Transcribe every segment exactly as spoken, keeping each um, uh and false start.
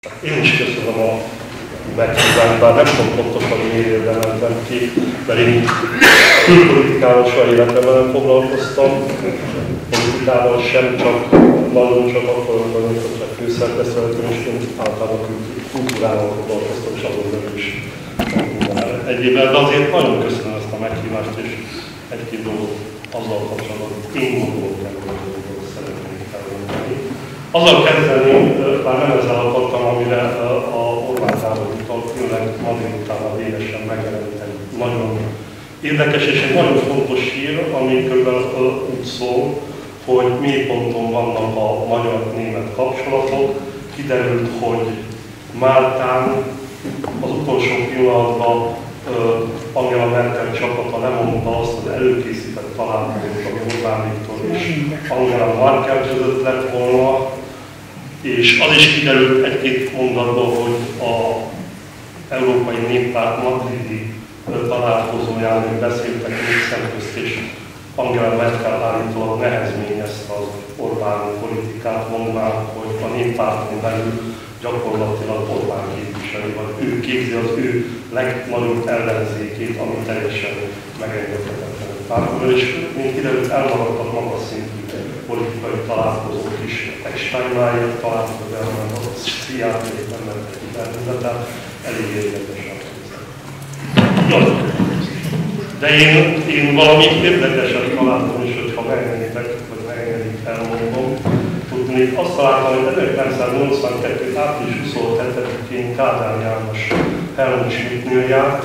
Én is köszönöm a meghívást, bár nem tudom pontosan miért mentem ki, mert én külpolitikával soha életemben nem foglalkoztam, politikával sem, csak nagyon csak akkor, amikor csak főszerkesztőn, és én általában kultúrával foglalkoztam, és azon belül is minden egyébben. De azért nagyon köszönöm ezt a meghívást, és egy-két dolgot azzal kapcsolatban én gondolom kell, hogy szeretnék elmondani. Azzal kezdeném, már nem ezzel akartam, amire a Orbán Gábor utalt, tényleg ma délután a véresen megjelent egy nagyon érdekes és egy nagyon fontos hír, ami körülbelül úgy szól, hogy mélyponton vannak a magyar-német kapcsolatok. Kiderült, hogy Máltán az utolsó pillanatban Angela Merkel csapata lemondta azt az előkészített találkozót, ami Orbán Viktor és Angela Merkel között lett volna, és az is kiderült egy-két mondatban, hogy az Európai Néppárt madridi találkozóján beszéltek Nixon közt, és Angela Merkel állítólag nehezményezte az Orbán politikát, mondván, hogy a Néppárton belül gyakorlatilag Orbán képviseli, vagy ő képzi az ő legnagyobb ellenzékét, ami teljesen megengedhetetlen. Pártból, és mint kiderült, elmaradtak magas szintű politikai találkozók is. Egy Steinmeier találkozók elment, a Sziáték nem mentek ki belőle, tehát elég érdekesen. De én, én valami érdekeset találtam is, hogyha megengedik, vagy megengedik elmondom. Tudni, azt találtam, hogy ezerkilencszáznyolcvankettő április huszonhetedikén Kádár János Helmut Schmidtnél járt,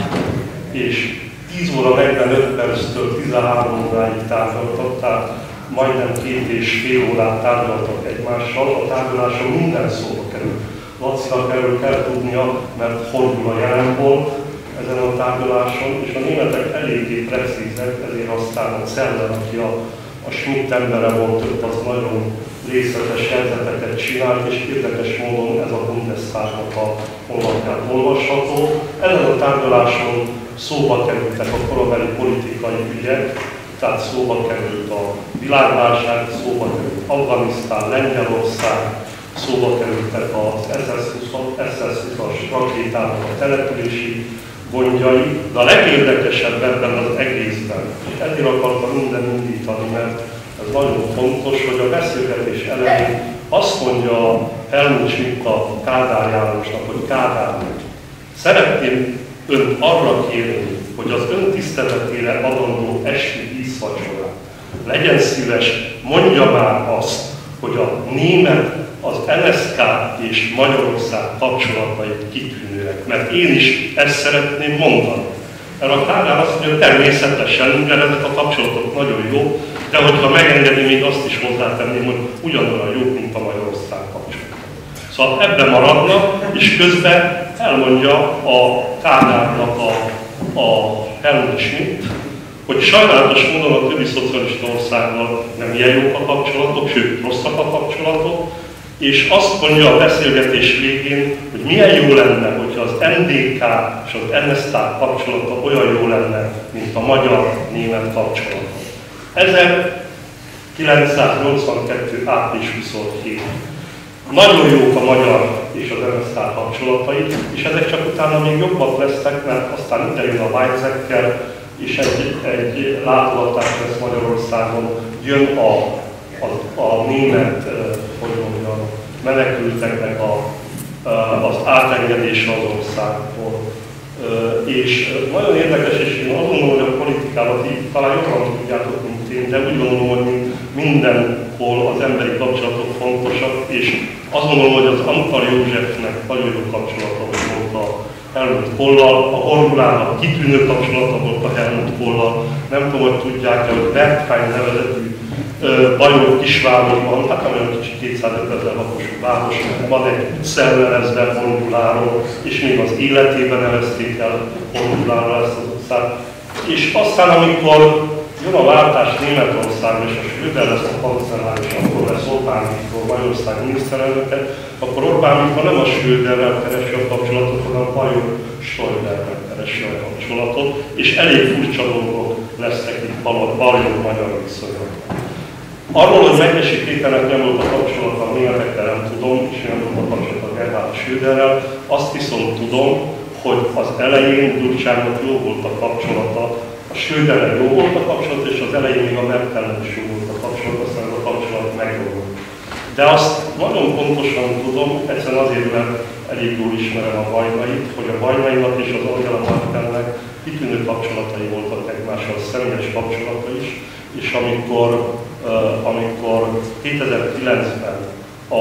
és tíz óra negyvenöt perctől tizenhárom óráig tárgyaltak, tehát majdnem két és fél órát tárgyaltak egymással. A tárgyaláson minden szóba kerül. Lacinak erről kell tudnia, mert fordul a jelenból ezen a tárgyaláson, és a németek eléggé precízek, ezért aztán a Celler, aki a, a Schmidt embere volt, ott az nagyon részletes helyzeteket csinált, és érdekes módon ez a Bundestagnak a honlapján olvasható. Ezen a tárgyaláson szóba kerültek a korabeli politikai ügyek, tehát szóba került a világválság, szóba került Afganisztán, Lengyelország, szóba kerültek az es es húszas rakétának a települési gondjai, de a legérdekesebb ebben az egészben, és ezért akartam minden indítani, mert ez nagyon fontos, hogy a beszélgetés elején azt mondja Helmut Schmidt a Kádár Jánosnak, hogy Kádár, szeretném önt arra kérni, hogy az ön tiszteletére adandó esti díszvacsorán legyen szíves, mondja már azt, hogy a német, az en es ká és Magyarország kapcsolatai kitűnőek, mert én is ezt szeretném mondani. Mert a Kádár azt mondja, természetesen, mert ezek a kapcsolatok nagyon jó, de hogyha megengedi, még azt is hozzátenném, hogy ugyanolyan jók, mint a Magyarország kapcsolatok. Szóval ebben maradnak, és közben elmondja a Kádárnak a, a Helmut Schmidt, hogy sajnálatos módon a többi szocialista országgal nem ilyen jók a kapcsolatok, sőt rosszak a kapcsolatok, és azt mondja a beszélgetés végén, hogy milyen jó lenne, hogyha az en dé ká és az en es ká kapcsolata olyan jó lenne, mint a magyar-német kapcsolata. ezerkilencszáznyolcvankettő április huszonhét. Nagyon jók a magyar és az en es ká kapcsolatai, és ezek csak utána még jobbak lesznek, mert aztán ide jön a Weizsäcker, és egy, egy látogatás lesz Magyarországon, jön a, a, a német, hogy mondjam, menekülteknek a, az átengedése az országból. És nagyon érdekes, és én azt gondolom, hogy a politikában ti talán jobban tudjátok, mint én, de úgy gondolom, hogy mindenhol az emberi kapcsolatok fontosak, és azt gondolom, hogy az Antal Józsefnek nagyon jó kapcsolata volt a Helmut Kollal, a Hormulának kitűnő kapcsolata volt a Helmut Kollal. Nem tudom, hogy tudják-e, hogy Wertheim nevezetű bajor kisvárosban, hát olyan kicsi kétszázötven lakosú város, van egy utca elnevezve Hormuláról, és még az életében nevezték el Hormuláról ezt az utcát. És aztán, amikor jön a váltás Németországban, és a Schröder lesz a kancellár, és akkor lesz Orbán Viktor, Magyarország miniszterelnöke, akkor Orbán Viktor nem a Schröderrel keresi a kapcsolatot, hanem Bajor Stoiberrel keresi a kapcsolatot, és elég furcsa dolgok lesznek itt Bajor-magyar viszonyok. Arról, hogy Megyesi Péternek nem volt a kapcsolata a németekkel, nem tudom, és nem volt a kapcsolata megvált Schröderrel. Azt viszont tudom, hogy az elején Gyurcsánynak jó volt a kapcsolata, a Schröderrel jó volt a kapcsolat, és az elején még a Merkellel is jó volt a kapcsolat, aztán a kapcsolat megromlott. De azt nagyon pontosan tudom, egyszerűen azért, mert elég jól ismerem a Vajnait, hogy a Vajnainak és az Angela Merkelnek kitűnő kapcsolatai voltak egymással, személyes kapcsolata is, és amikor, uh, amikor kétezer-kilencben a,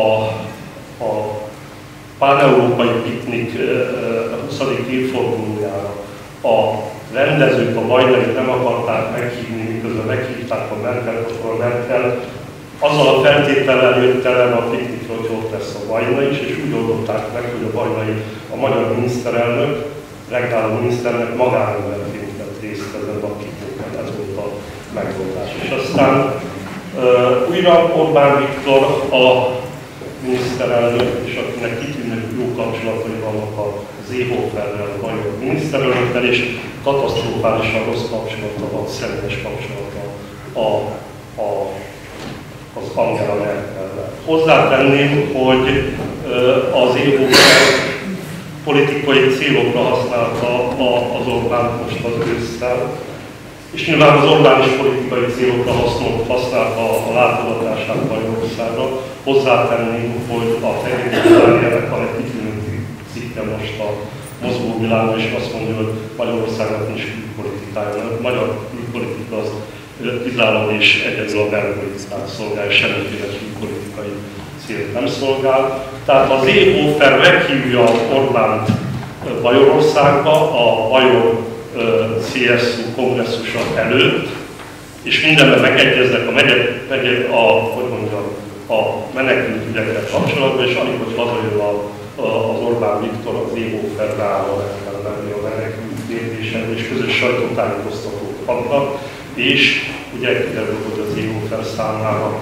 a pán-európai piknik uh, huszadik évfordulójára a rendezők a Vajnait nem akarták meghívni, miközben meghívták a Merkelt, akkor a Merkel azzal a feltétellel jött el a piknikre, hogy ott lesz a Vajna is, és úgy oldották meg, hogy a Vajnai, a magyar miniszterelnök, regnáló miniszternek magánemberként vett részt ezen a pikniken, ez volt a megoldás. És aztán uh, újra Orbán Viktor a miniszterelnök, és akinek kitűnő jó kapcsolatai vannak a Seehoferrel, a magyar miniszterelnökkel, és katasztrofálisan rossz kapcsolata van, személyes kapcsolata a, a az Angela Merkel-vel. Hozzátenném, hogy az é u politikai célokra használta az Orbán most az ősszel, és nyilván az Orbán is politikai célokra használta a látogatását Magyarországra. Hozzátenném, hogy a Fehér van egy kitűnő cikke most a mozgóvilágon, és azt mondja, hogy Magyarországnak nincs külpolitikája, magyar külpolitika az kizárólag és egyedül a belpolitikát szolgál, semmiféle külpolitikai célt nem szolgál. Tehát az Seehofer meghívja Orbánt Bajorországba a Bajor cé es u kongresszusa előtt, és mindenben megegyeznek a, megye, megye, a, hogy mondjam, a menekült ügyekkel kapcsolatban, és alig, hogy hazajön a, a, az Orbán Viktor, az Seehofer rááll a menekült kérdésen, és közös sajtótájékoztatók adnak, és ugye kiderül, hogy az Seehofer számára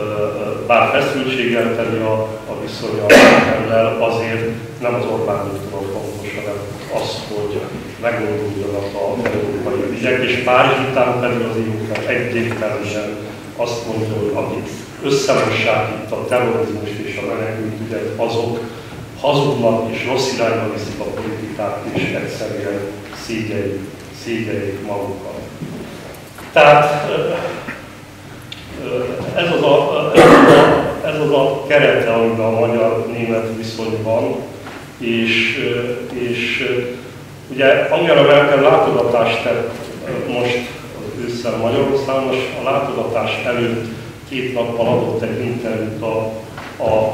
bár feszültséggel teli a, a viszonya ellel, azért nem az Orbán Viktor fontos, hanem az, hogy megoldódjanak a európai ügyek, és Párizs után pedig az Seehofer egyértelműen azt mondja, hogy akik összemossák itt a terrorizmust és a menekült ügyet, azok hazudnak és rossz irányba viszik a politikát, és egyszerűen szégyeljék, szégyeljék magukat. Tehát ez az a, ez az a, ez az a kerete, amiben a magyar-német viszony van, és, és ugye Angela Merkel látogatást tett most az ősszel Magyarországon, most a látogatás előtt két nappal adott egy interjút a, a,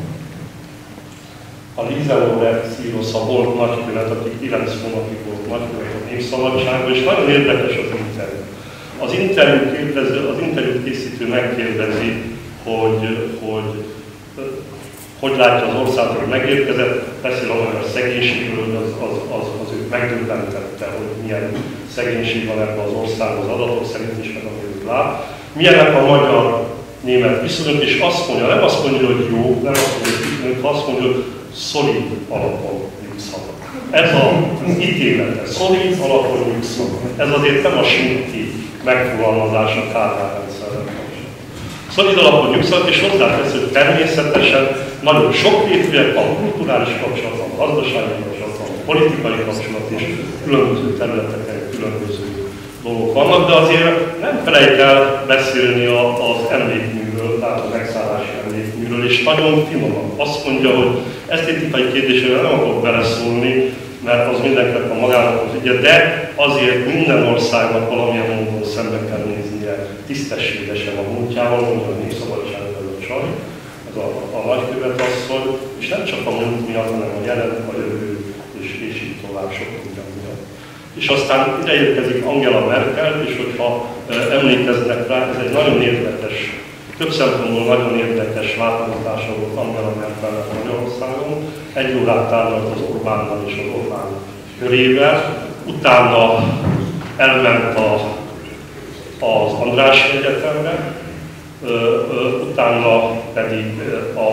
a Lieselore Szirosz, a volt nagykövet, aki kilenc hónapig volt nagykövet a Népszabadságban, és nagyon érdekes az interjú. Az interjú kérdező, az interjút készítő megkérdezi, hogy, hogy hogy látja az országot, hogy megérkezett, beszél a szegénységről, hogy az, az, az, az őt megdöbbentette, hogy milyen szegénység van ebben az országban az adatok szerint is, meg amit lát. Milyenek a magyar-német viszonyok, és azt mondja, nem azt mondja, hogy jó, nem azt mondja, hogy kitűnő, azt mondja, hogy szolid alapon nyugszanak. Ez az ítélete, szolid alapon nyugszanak. Ez azért nem a Schmitti megfogalmazás a Kádár rendszerben. Szolid alapon nyugszanak, és hozzátesz, hogy természetesen nagyon sokrétűek, van kulturális kapcsolat, van gazdasági kapcsolat, van politikai kapcsolat, és különböző területeken különböző dolgok vannak, de azért nem felejt el beszélni az emlékműről, tehát a megszállási emlékműről, és nagyon finoman. Azt mondja, hogy esztétikai kérdésre nem akarok beleszólni, mert az mindenkinek a magának az ügye, de azért minden országnak valamilyen módon szembe kell néznie tisztességesen a múltjával, mondja a Népszabadságban a csaj, ez a, a nagykövet asszony, és nem csak a múlt miatt, hanem a jelen, a jövő, és, és így tovább sok minden miatt. És aztán ide érkezik Angela Merkel, és hogyha e, emlékeznek rá, ez egy nagyon érdekes, több szempontból nagyon érdekes látogatása volt Angela Merkelnek Magyarországon. Egy órát tárgyalt az Orbánnal és az Orbán körével, utána elment a, az Andrássy Egyetemre, ö, ö, utána pedig a,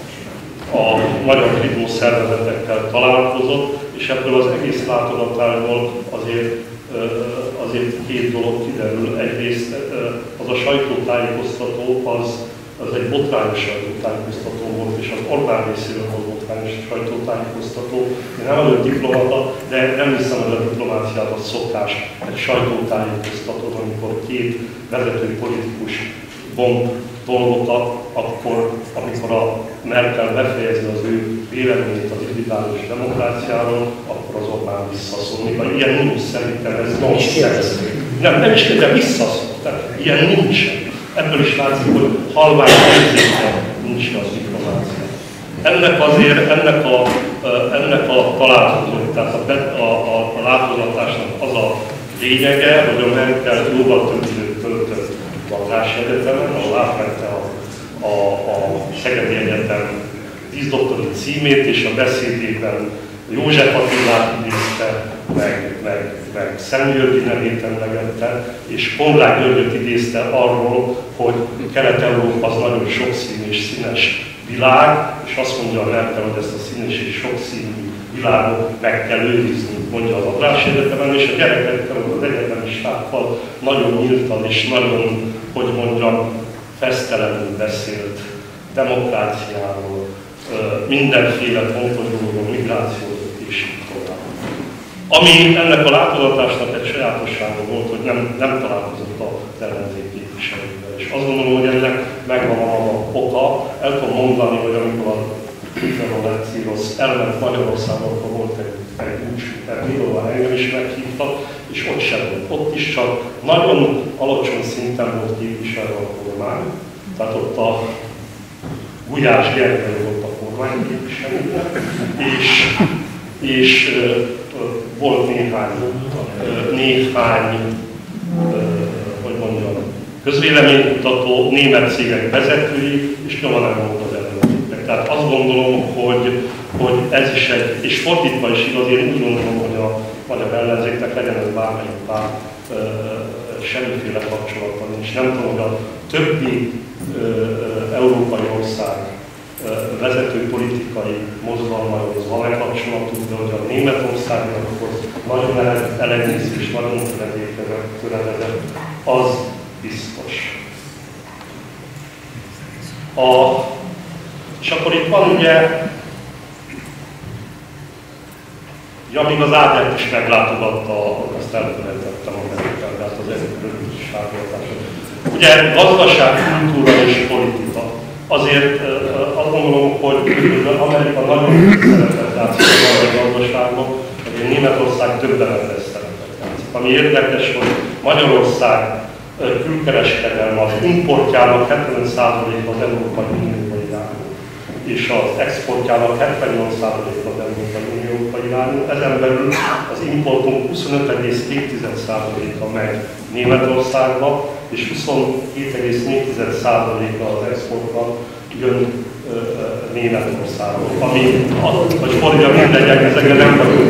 a magyar hívó szervezetekkel találkozott, és ebből az egész látogatásból azért, azért két dolog kiderül. Egyrészt az a sajtótájékoztató, az, az egy botrányos sajtótájékoztató volt, és az Orbán részéről volt botrányos sajtótájékoztató. Én nem vagyok diplomata, de nem hiszem, hogy a diplomáciában szokás egy sajtótájékoztató, amikor két vezető politikus bomb dolgokat, akkor, amikor a Merkel befejezi az ő véleményét az individuális demokráciáról, akkor az Orbán visszaszól. Ilyen nincs szerintem, ez nonsens. Nem, nem is de visszaszól. Tehát ilyen nincsen. Ebből is látszik, hogy halvány érzéken nincs az diplomácia. Ennek azért, ennek a, ennek a találkozók, tehát a, a, a, a látogatásnak az a lényege, hogy a Merkel jóval több időt töltött Andrássy Egyetemen, ahol átvette a, a, a Szegedi Egyetem díszdoktori címét, és a beszédében József Attilát idézte, meg, meg, meg Szent-Györgyi nevét emlegette, és Konrád Györgyöt idézte arról, hogy Kelet-Európa az nagyon sokszínű és színes világ, és azt mondja a Merkel, hogy ezt a színes és sokszínű világot meg kell őrizni, mondja az Andrássy Egyetemen, és a gyerekekkel, az egyetemistákkal nagyon nyíltan és nagyon, hogy mondjam, fesztelenül beszélt demokráciáról, mindenféle fontos dologról, migrációról és így tovább. Ami ennek a látogatásnak egy sajátossága volt, hogy nem, nem találkozott az ellenzék képviselővel. És azt gondolom, hogy ennek megvan a maga oka. El tudom mondani, hogy amikor a Cicerosz elment Magyarországon, akkor volt egy, egy búcsú, ahol engem is meghívtak, és ott sem volt. Ott is csak nagyon alacsony szinten volt képviselő a kormány. Tehát ott a Gulyás Gergely volt a kormány képviselője, és, és ö, ö, volt néhány, ö, néhány ö, hogy mondjam, közvéleménykutató, német cégek vezetői, és nyoma nem volt az ellenzéknek. Tehát azt gondolom, hogy, hogy ez is egy, és fordítva is igaz, én úgy gondolom, hogy a magyar ellenzéknek legyen ez bármelyik párt, ö, semmiféle kapcsolata nincs. Nem tudom, hogy a többi ö, ö, európai ország ö, vezető politikai mozgalmaihoz van-e kapcsolatuk, de hogy a Németországhoz nagyon elenyésző és nagyon töredezett, az biztos. A, és akkor itt van ugye, ja, még az Ádert is meglátogatta, azt elfelejtettem a nevét, tehát az egyik sárgoltásot. Ugye gazdaság, kultúra és politika. Azért azt gondolom, hogy Amerika nagyon szerepet játszik a gazdaságban, hogy Németország többen vesz szerepet játszik. Ami érdekes, hogy Magyarország külkereskedelme az importjának hetven százaléka az Európai Unióba irányul, és az exportjának hetvennyolc százaléka az Európai Unióba irányul. Ezen belül az importunk huszonöt egész két százaléka megy Németországba, és huszonhét egész négy százaléka az exportban jön Németországba. Ami, hogy fordja mindegyek, ezekre nem vagyunk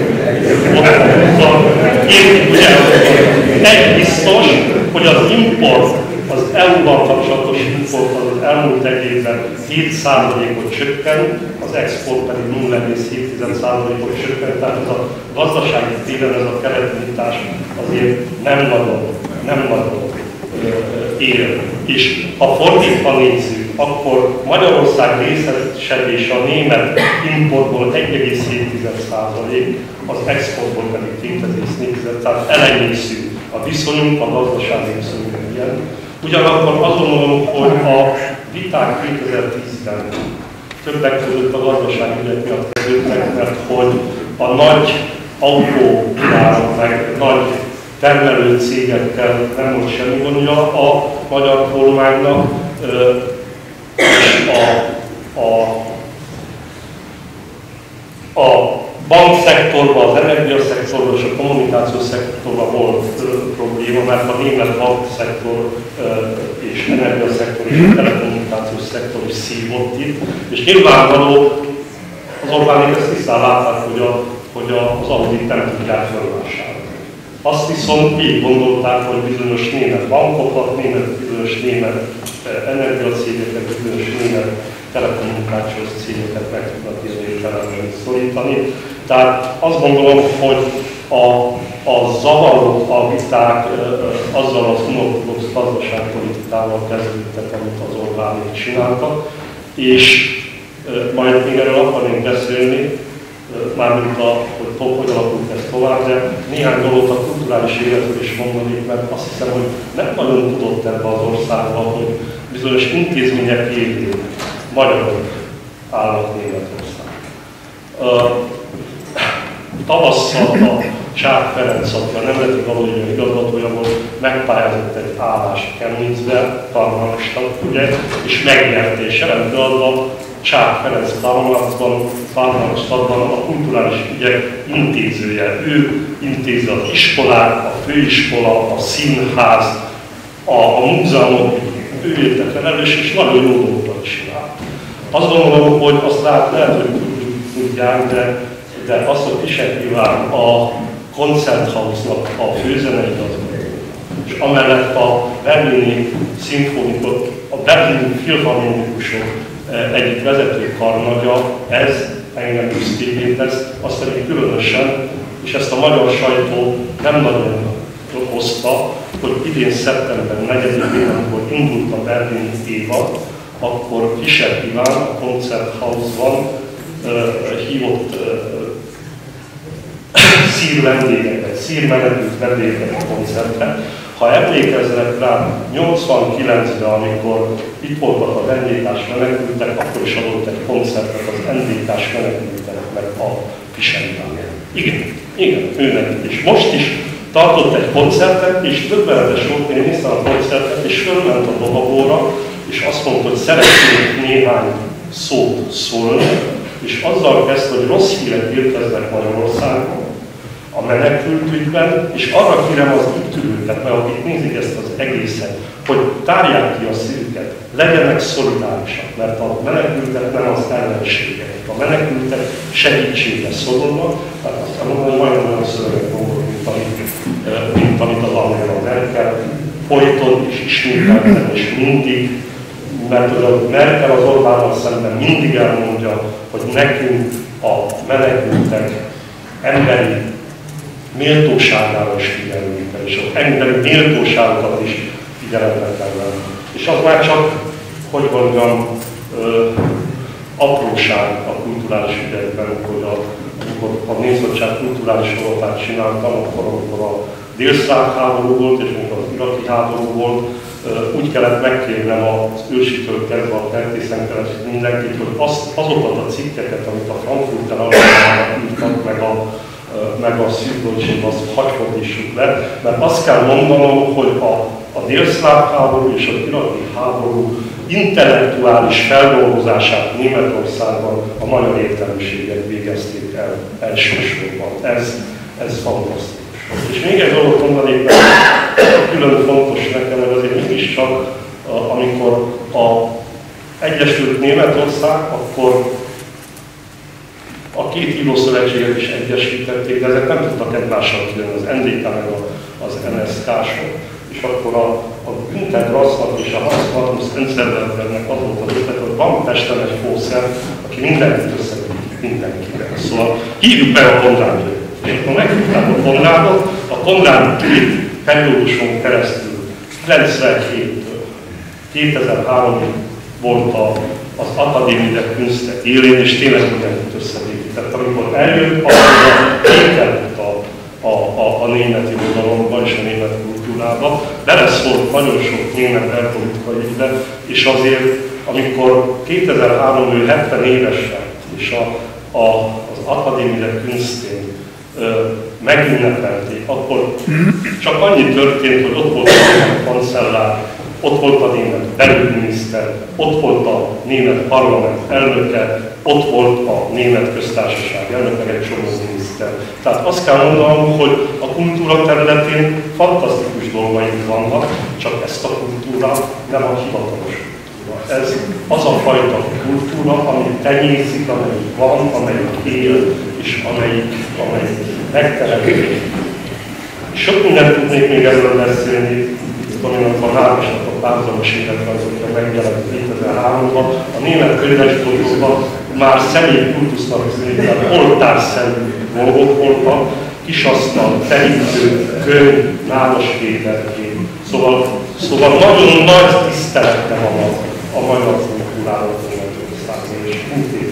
ott. Én ugye egy biztos, hogy az import, az é u-val kapcsolatos import az, az elmúlt egy évben hét százalékot csökkent, az export pedig nulla egész hét százalékot csökkent, tehát ez a gazdasági téren, ez a keretnyitás azért nem nagyon, nem nagyon él. És ha fordítva nézzük, akkor Magyarország részesedése a német importból egy egész hét százalék, az exportból pedig két egész négy százalék, tehát elenyésző a viszonyunk, a gazdasági viszonyunk ilyen. Ugyanakkor azt gondolom, hogy a viták kétezer-tízben többek között a gazdasági ügyek miatt kezdődtek, mert hogy a nagy autógyárak, meg nagy termelő cégekkel nem volt semmi gondja a magyar kormánynak, és a, a, a bankszektorban, az energiaszektorban és a kommunikációs szektorban volt probléma, mert a német bankszektor és energiaszektor és a telekommunikációs szektor is szívott itt. És nyilvánvaló, az Orbánék ezt tisztán látták, hogy, a, hogy a, az Audit nem tudják felvásárolni. Azt viszont így gondolták, hogy bizonyos német bankokat, német, bizonyos német energiacégeket, bizonyos német telekommunikációs cégeket meg tudnak izvételenül szorítani. Tehát azt gondolom, hogy a, a zavarok, a viták azzal az unorthodox gazdaságpolitikával kezdődtek, amit az Orbánék csináltak, és Majd még erről akarnék beszélni, mármint a, hogy hogy alakult ez tovább, de néhány dolgot a kulturális életről is mondanék, mert azt hiszem, hogy nem nagyon tudott ebben az országban, hogy bizonyos intézmények élén magyarok állnak Németország. Tavasszal a Csák Ferenc, aki a Nemzeti Galéria igazgatója volt, megpályázott egy állást Chemnitzbe, karnalistnak, ugye, és megnyerte, és jelen pillanatban Csák Ferenc Karnalistadban a kulturális ügyek intézője. Ő intézi az iskolák, a főiskola, a színház, a, a múzeumok, ő érte felelős, és nagyon jó dolgokat csinál. Azt gondolom, hogy azt lát, lehet, hogy tudják, de, de azt, hogy Fischer Iván a Konzerthausnak a főzeneigazgató, és amellett a berlini szimfonikus, a berlini filharmonikusok egyik vezető karnagya, ez engem büszkévé tesz, azt pedig különösen, és ezt a magyar sajtó nem nagyon hozta, hogy idén szeptember negyedikén, amikor indult a berlini évad, akkor Fischer Iván a Konzerthausban uh, hívott uh, szír vendégeket, szír menekült vendégeket a koncertre. Ha emlékeznek rá, nyolcvankilencben, amikor itt voltak a en dé ká-s menekültek, akkor is adott egy koncertet az en dé ká-s menekülteknek a Fischer Iván. Igen, igen, őnek. És most is tartott egy koncertet, és többenetes volt, én néztem a koncertet, és fölment a dobogóra, és azt mondta, hogy szeretnék néhány szót szólni, és azzal kezdte, hogy rossz hírek érkeznek Magyarországon, a menekültügyben, és arra kérem az itt ülőket, mert akik nézik ezt az egészet, hogy tárják ki a szívüket, legyenek szolidárisak, mert a menekültek nem az ellenségek, a menekültek segítségre szorulnak, tehát azt mondom, hogy majdnem olyan szövegek gondolom, mint amit, mint amit az Angela Merkel folyton és ismételten és mindig, mert a Merkel az Orbánnal szemben mindig elmondja, hogy nekünk a menekültek emberi méltóságára is figyelünk kell, és az emberi méltóságokat is figyelembe kell venni. És az már csak, hogy mondjam, ö, apróság a kulturális ügyekben, hogy a, amikor a Nézőcsák kulturális rovatát csináltam, akkor amikor a délszláv háború volt, és amikor az iraki háború volt, ö, úgy kellett megkérnem az ősitől kezdve a Kertészen keresztül mindenkit, hogy azt, azokat a cikkeket, amit a Frankfurter Allgemeinenek írtak, meg a meg a Süddeutsche, azt hagyfordítsuk le, mert azt kell mondanom, hogy a, a délszláv háború és az iraki háború intellektuális feldolgozását Németországban a magyar értelmiségek végezték el elsősorban. Ez, ez fantasztikus. És még egy dolgot mondanék, mert külön fontos nekem, hogy azért mégiscsak, amikor a Egyesült Németország, akkor a két írószövetséget is egyesítették, de ezek nem tudtak egymással kijönni, az en dé ká meg az en es ká-sok. És akkor a, a Günter Grassnak és a Hans Magnus Enzensbergernek az volt az ötlet, hogy van Pesten egy fószer, aki mindenkit összekötik mindenkivel. Szóval hívjuk be a Konrádot. Én akkor meghívták a Konrádot, a Konrád két perióduson keresztül kilencvenhéttől kétezer-háromig volt a az Akadémie der Künste élén, és tényleg mindenkit összevédít. Tehát amikor eljött, akkor kételült a, a, a, a német irodalomba és a német kultúrába, beleszólt nagyon sok német belpolitikai ügybe, és azért, amikor kétezer-három ő hetven éves lett, és a, a, az Akadémie der Künstén megünnepelték, akkor csak annyi történt, hogy ott volt a kancellár, ott volt a német belügyminiszter, ott volt a német parlament elnöke, ott volt a német köztársaság elnöke, egy csomó miniszter. Tehát azt kell mondanom, hogy a kultúra területén fantasztikus dolgaink vannak, csak ezt a kultúrát nem a hivatalos kultúra. Ez az a fajta kultúra, ami tenyészik, amelyik van, amelyik él, és amelyik, amelyik megteremtő. Sok mindent tudnék még erről beszélni, aminek a Nákosnak a párhuzamos életrajzokra megjelent kétezer-háromban. A német könyvesboltokban már személyi kultusznak szépen oltárszerű dolgok voltak, kisasztal, terítő, könyv, Nádas Péterkép. Szóval, szóval nagyon nagy tisztelete van a, a magyar kultúrának Németországban, és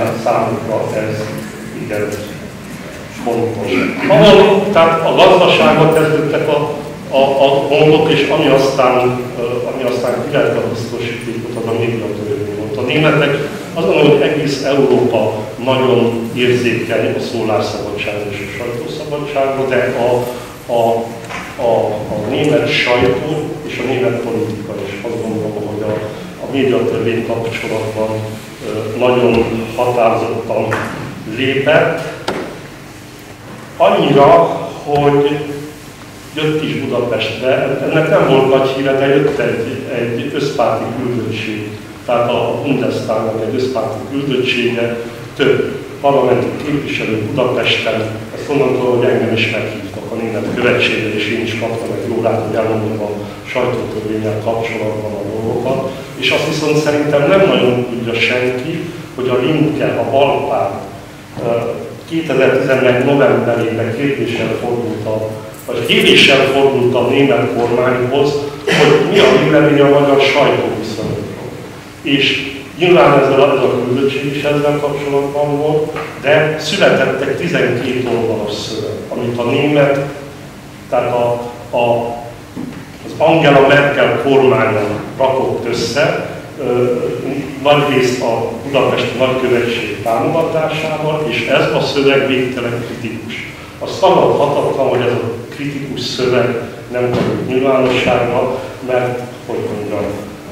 tehát számukra ez igen fontos. Ahol tehát a gazdaságban kezdődtek a, a, a gondok, és ami aztán, ami aztán királyta a biztosítékot, az a médiatörvény volt. A németek azt gondolom, hogy egész Európa nagyon érzékeny a szólásszabadság és a sajtószabadságra, de a, a, a, a német sajtó és a német politika is azt gondolom, hogy a, a médiatörvény kapcsolatban nagyon határozottan lépett. Annyira, hogy jött is Budapestre, ennek nem volt nagy híre, de jött egy, egy összpárti küldöttség, tehát a Bundestagnak egy összpárti küldöttsége, több parlamenti képviselő Budapesten, ezt onnantól, hogy engem is meghívtak a német követségre, és én is kaptam egy órát, hogy elmondom a sajtótörvénnyel kapcsolatban a dolgokat, és azt viszont szerintem nem nagyon tudja senki, hogy a Linke, a balpárt kétezer-tizenegy novemberében kérdéssel fordult a, vagy kéréssel fordult a német kormányhoz, hogy mi a vélemény a magyar sajtóviszonyokról. És nyilván ez a, ez a küldöttség is ezzel kapcsolatban volt, de született egy tizenkét oldalas szöveg, amit a német, tehát a, a, az Angela Merkel kormánya rakott össze, nagyrészt a budapesti nagykövetség támogatásával, és ez a szöveg végtelen kritikus. Azt tagadhatatlan, hogy ez a kritikus szöveg nem került nyilvánosságra, mert, hogy mondjam,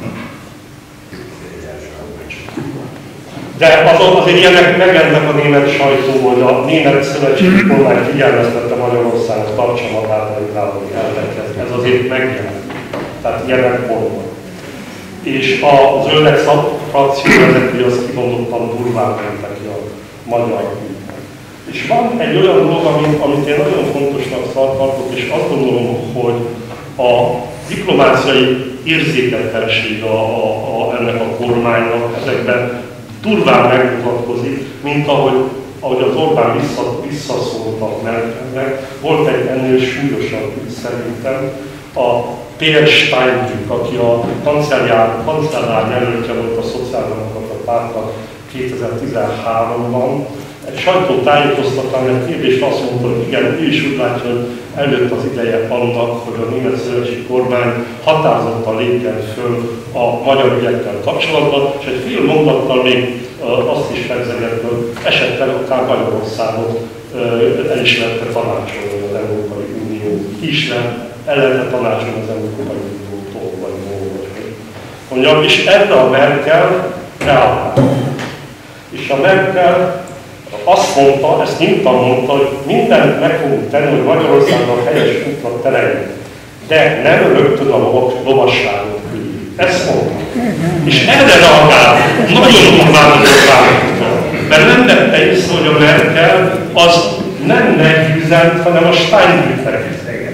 de azon azért ilyenek megjelentek a német sajtó, hogy a német szövetségi kormány figyelmeztette Magyarországot, tartsa magát a irállói elvekhez. Ez azért megjelent. Tehát ilyenek voltak. És a zöldek frakció vezetői az kimondottan durván mentek ki a magyar ügyben. És van egy olyan dolog, amit, amit én nagyon fontosnak tartok, és azt gondolom, hogy a diplomáciai érzéketlenség a, a, a, ennek a kormánynak ezekben durván megmutatkozik, mint ahogy, ahogy az Orbán vissza, visszaszóltak Merkelnek. Volt egy ennél súlyosabb ügy szerintem, a Peer Steinbrück, aki a kancellár jelöltje volt a Szociáldemokrata Pártnak kétezer-tizenháromban, egy sajtótájékoztatán egy kérdést azt mondta, hogy igen, ő is úgy látja, hogy előtt az ideje annak, hogy a német szövetségi kormány határozottan lépjen föl a magyar ügyekkel kapcsolatban, és egy fél mondattal még azt is felzegetve, hogy esetleg akár Magyarországot el is lehetne tanácsolni az Európai Unió. Is nem, el lehetne tanácsolni az Európai Uniótól, vagy módon. Mondjam, és erre a Merkel reagált. És a Merkel azt mondta, ezt nyíltan mondta, hogy mindent meg fogunk tenni, hogy Magyarországon helyes útra tereljük, de nem rögtön a lovasságot küldjük. Ezt mondta. És erre reagált, nagyon durván reagált, mert nem vette észre, hogy a Merkel az nem neki üzent, hanem a Steinbrücknek.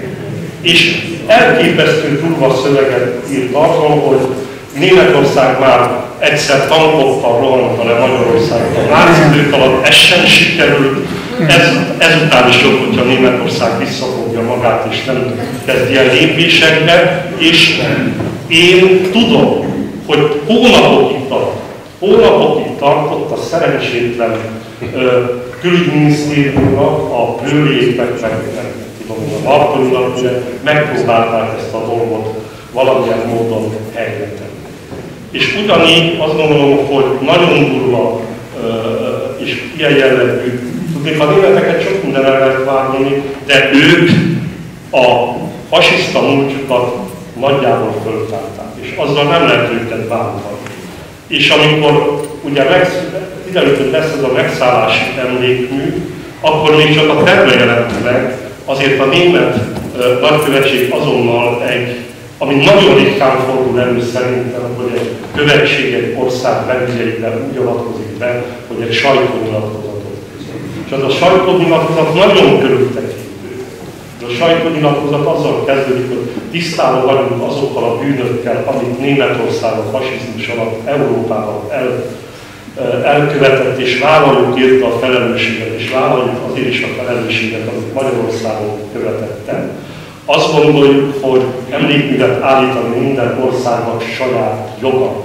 És elképesztő durva szöveget írt arról, hogy Németország már egyszer tankokkal rohanta le Magyarországot a náci idők alatt, ez sem sikerült. Ez, ezután is jobb, hogyha Németország visszafogja magát és nem kezd ilyen lépésekbe. És én tudom, hogy hónapokig tart, hónapokig tartott a szerencsétlen ö, külügyminisztériumnak, a Blőlépek, meg a Martoninak, megpróbálták ezt a dolgot valamilyen módon helyre tenni. És ugyanígy azt gondolom, hogy nagyon durva uh, és ilyen jellegű, tudnék, a németeket sok minden el lehet várni, de ők a fasiszta múltjukat nagyjából föltárták, és azzal nem lehet őket bántani. És amikor ugye kiderült, hogy lesz ez a megszállási emlékmű, akkor még csak a terve jelent meg, azért a német uh, nagykövetség azonnal egy, ami nagyon ritkán fordul elő szerintem, hogy egy követség egy ország belügyeiben úgy avatkozik be, hogy egy sajtónyilatkozatot közöl. És az a sajtónyilatkozat nagyon körültekintő. A sajtónyilatkozat azzal kezdődik, hogy tisztában vagyunk azokkal a bűnökkel, amit Németország a fasizmus alatt Európában el, elkövetett, és vállaljuk érte a felelősséget, és vállaljuk azért is a felelősséget, amit Magyarországon követett el. Azt gondoljuk, hogy emlékművet állítani minden országnak saját joga,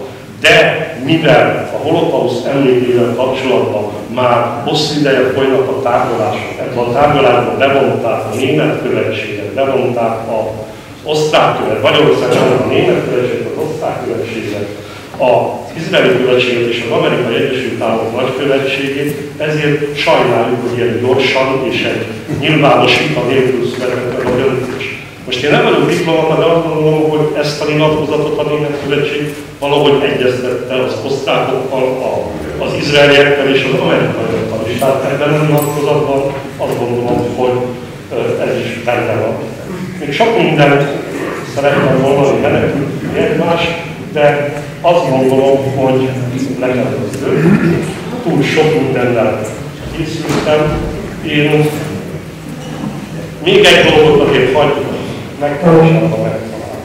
De mivel a holokauszt emlékével kapcsolatban már hosszú ideje folynak a tárgyalások, ebben a tárgyalásban bevonták a német követséget, bevonták az osztrák követ, Magyarországon a német követséget, az osztrák követséget, az izraeli követséget és az Amerikai Egyesült Államok nagykövetségét, ezért sajnáljuk, hogy ilyen gyorsan és egy nyilvános vita nélkül született meg a döntés. Most én nem vagyok diplomata, de azt gondolom, hogy ezt a nyilatkozatot a német követség valahogy egyeztette az osztrákokkal, az izraeliekkel és az amerikaiakkal is. Tehát ebben a nyilatkozatban azt gondolom, hogy ez is benne van. Még sok mindent szeretném mondani menekül egymás, de azt gondolom, hogy nekem az idő. Túl sok mindennel készültem. Én még egy dolgot azért hagyjuk megtalálni, ha megtalálom.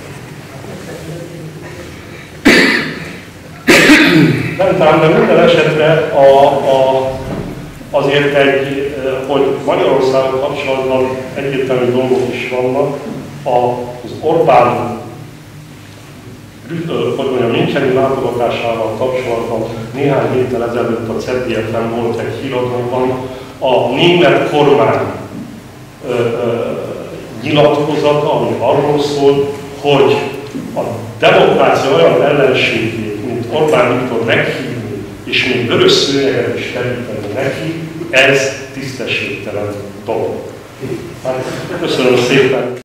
Nem talán, de minden esetre a, a, azért egy, hogy Magyarországon kapcsolatban egyértelmű dolgok is vannak. Az Orbán hogy mondjam, Müncheni látogatásával kapcsolatban néhány héttel ezelőtt a cé dé ef-en volt egy híradóban a német kormány ö, ö, nyilatkozata, ami arról szól, hogy a demokrácia olyan ellenségét, mint Orbán Viktor meghívni, és mint vörös szőnyeget is teríteni neki, ez tisztességtelen dolog. Hát, köszönöm szépen!